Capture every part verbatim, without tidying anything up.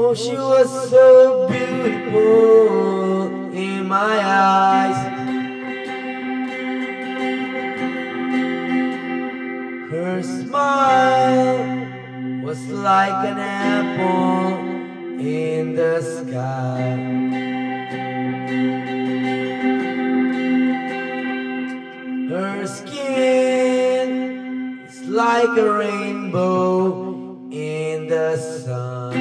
Oh, she was so beautiful in my eyes. Her smile was like an apple in the sky. Her skin is like a rainbow in the sun.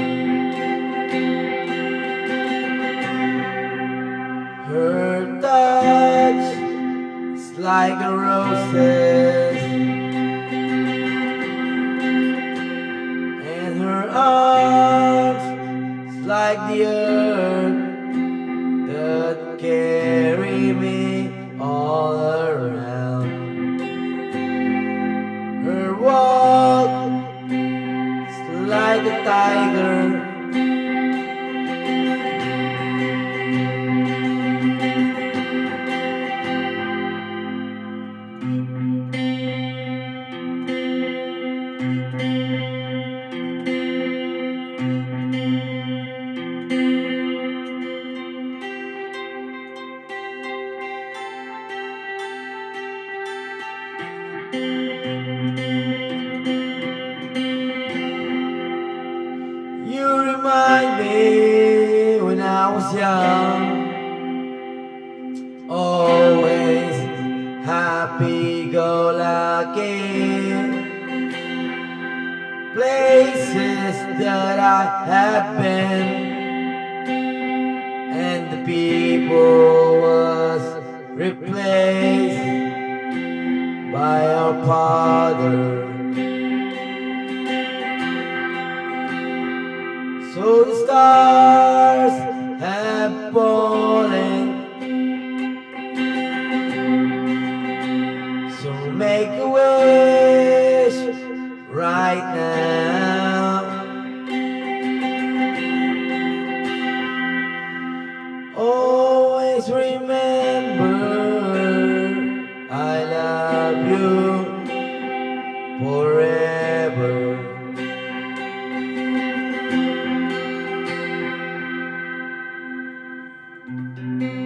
Her touch is like a roses, and her arms is like the earth that carry me all around. Her walk is like a tiger, you remind me when I was young, always happy-go-lucky. Places that I have been, and the people was replaced by our Father. So the stars have fallen, so make a wish right now. Always remember I love you forever. Thank you.